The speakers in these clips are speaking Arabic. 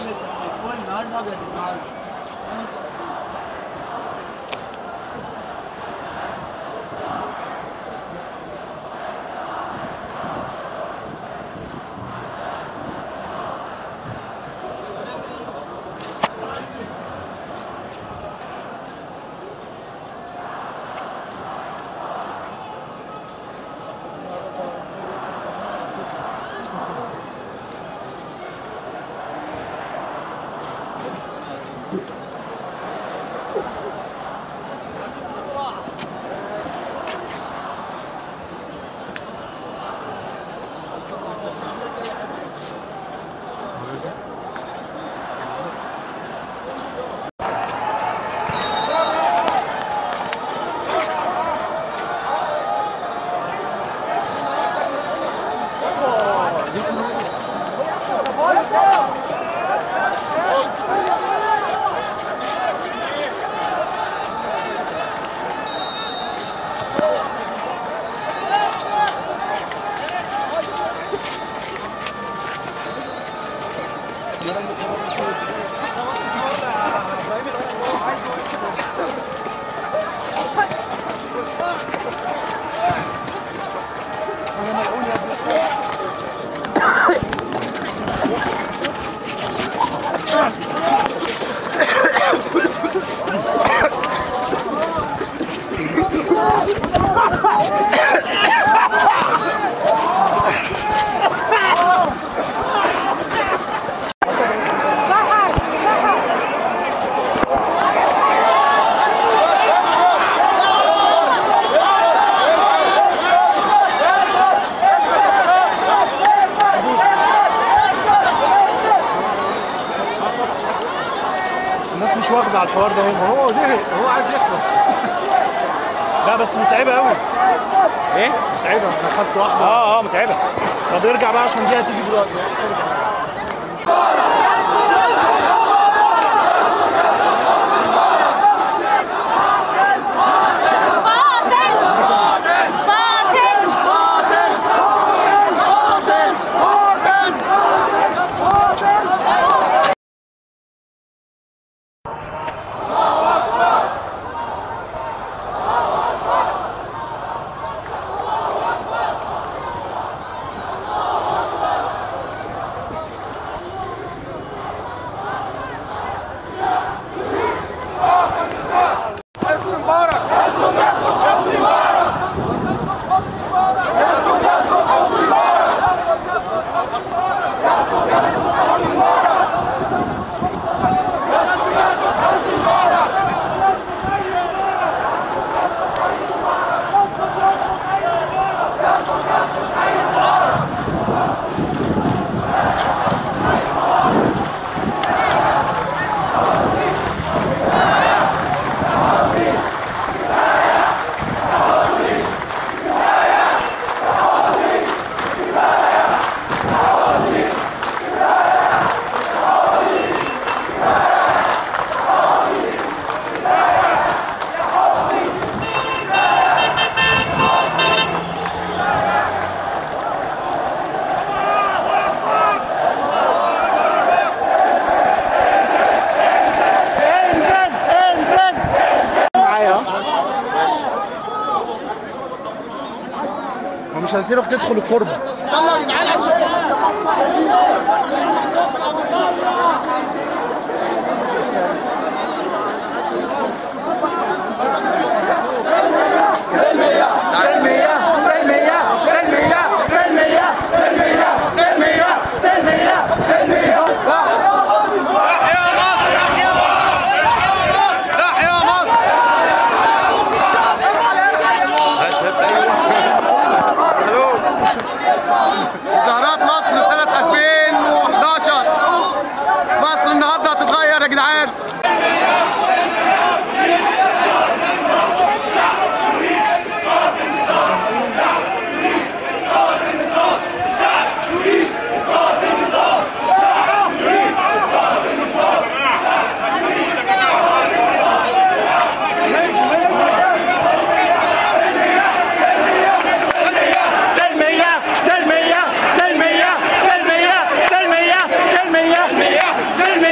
الناس مش واخده على الحوار ده. هو زهق، هو عايز يخلص. لا بس متعبه قوي. ايه؟ متعبه، انا خدت واحده. متعبه. طب ارجع بقى عشان دي هتيجي دلوقتي. مش هسيبك تدخل التربه. يلا يا جدعان مظاهرات مصر سنة 2011 مصر النهارده هتتغير يا جدعان. سلمية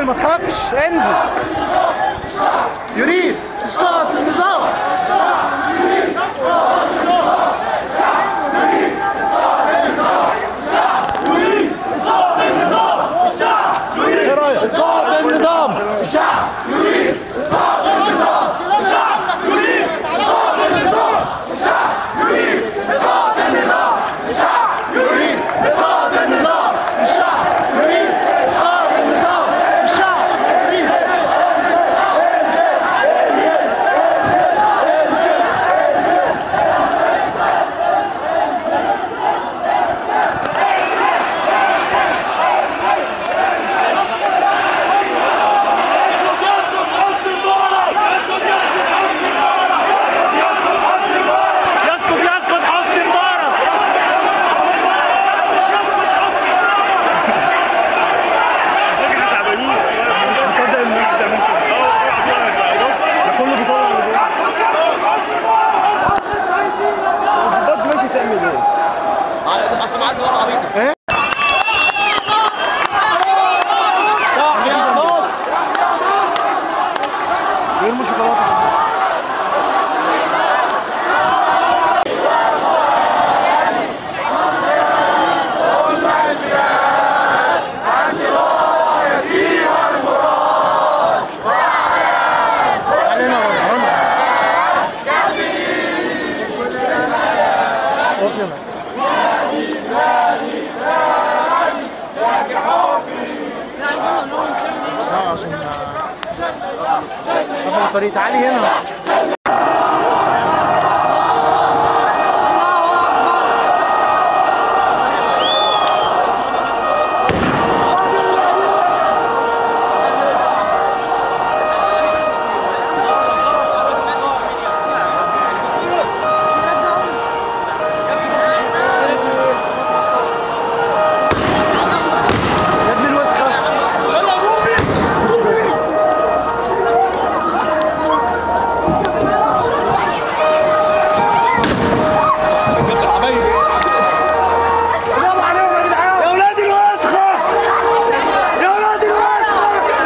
انزل ما تخافش، انزل. يريد اسقاط النظام. ايه رايك؟ اسقاط النظام. الشعب يريد اسقاط النظام. الشعب يريد اسقاط النظام. الشعب يريد اسقاط النظام. الشعب يريد اسقاط النظام. الشعب يريد اسقاط النظام. الشعب يريد. يسقط حسني مبارك. احنا تعبانين، انا مش مصدق الناس بتعمل كده. ده كله بيطلع اللي جوه. الظباط ماشي تعمل ايه؟ اصل معاك ورقه عبيطه. ايه؟ صح يا ناصر. بيرموا شوكولاته. علينا ورحمة. وقفنا. عشان قبل الطريق. تعالي هنا. يا ابن الوسخة. خش جوه. يا ولاد الوسخة. يا ولاد الوسخة.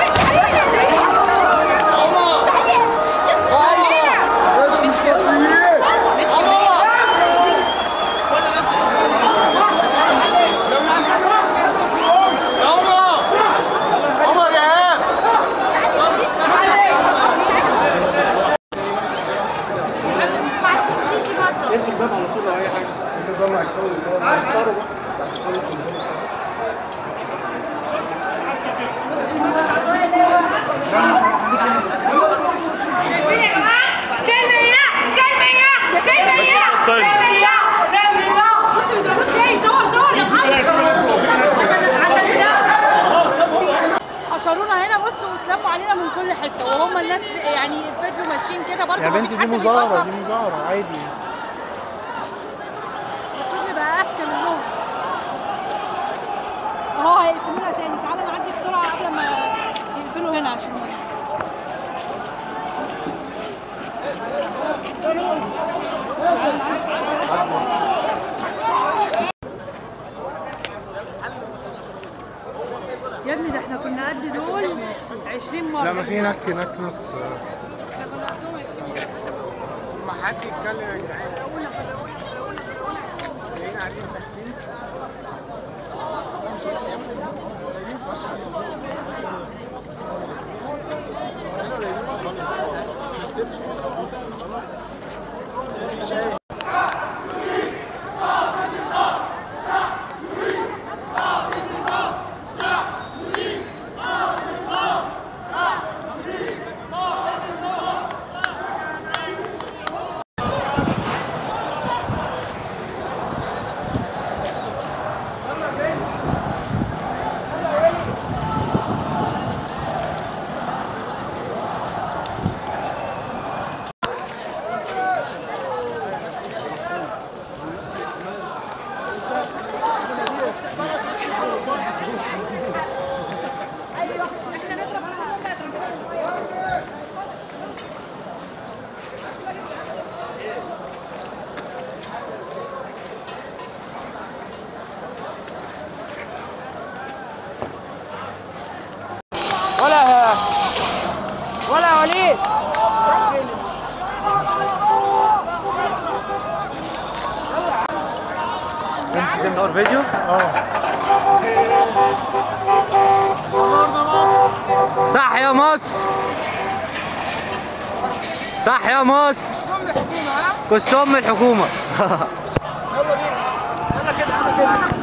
عمر يا هاب. اقفل الباب على طول لو اي حاجه. الباب مع اكسروا الباب. اكسروا بقى. حشرونا هنا بصوا واتلموا علينا من كل حته، وهم الناس يعني فضلوا ماشيين كده برضه. يا بنتي دي مظاهرة، دي مظاهرة عادي. المفروض نبقى اذكى منهم. اهو هيقسمونا تاني. تعالى نعدي بسرعه قبل ما يقفلوا هنا عشان يا ابني ده احنا كنا قد دول 20 مرة. لا ما في ناس. احنا كنا قدهم 20 مرة. ما حد يتكلم يا جدعان. جايين قاعدين ساكتين. ولا يا وليد. امسك نصور فيديو. تحيا مصر، تحيا مصر، كل ام الحكومه. يلا كده يلا كده.